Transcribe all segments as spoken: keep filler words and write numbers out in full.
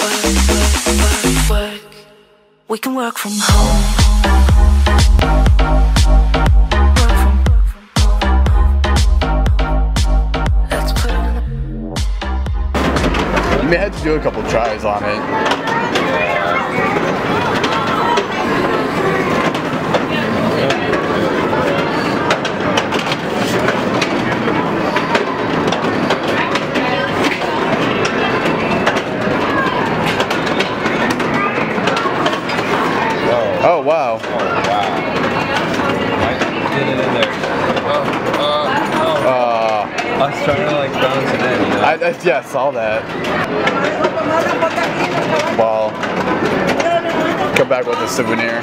work, work. We can work from home. Work from, work from home. Let's put it in the... You may have to do a couple tries on it. Oh wow. Oh wow. Get it in there. Uh, uh, oh. Uh, I was trying to like bounce it in, you know? I, I yeah, saw that. Well, come back with a souvenir.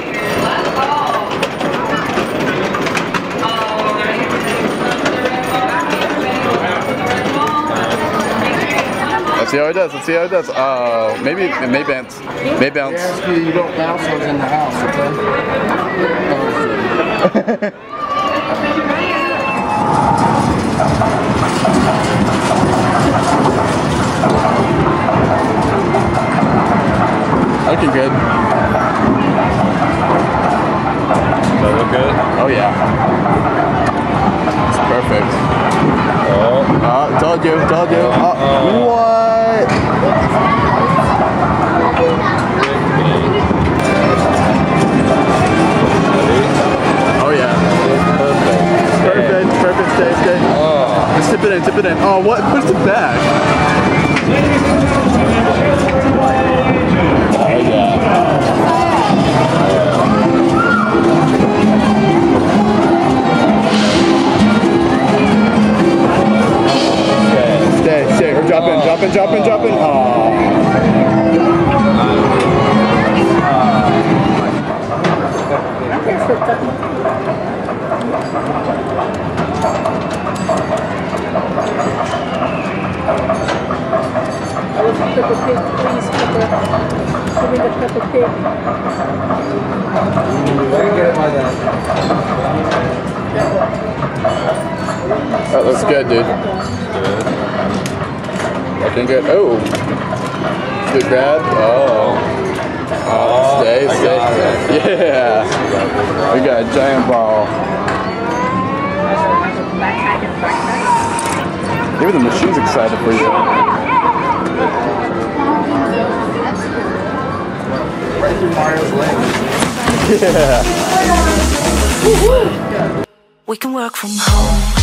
Let's see how it does. Let's see how it does. Oh, maybe it may bounce. May bounce. Yeah, you don't bounce those in the house, okay? Looking good. Does that look good? Oh yeah. It's perfect. Oh. Oh, told you, told you. Oh, Oh. what? Oh yeah. Perfect, perfect, stay, stay. Oh. Just tip it in, tip it in. Oh, what? Push it back. Oh yeah. Stay, stay, or drop in, drop in, drop in, drop in. Oh. Peppa Pig, please, Peppa. Give me the Peppa Pig. That looks good, dude. Looking good. Oh. Good grab. Oh. Oh, stay, I stay. got it. Yeah. We got a giant ball. Maybe the machine's excited for you. Right through Mario's legs. Yeah. We can work from home.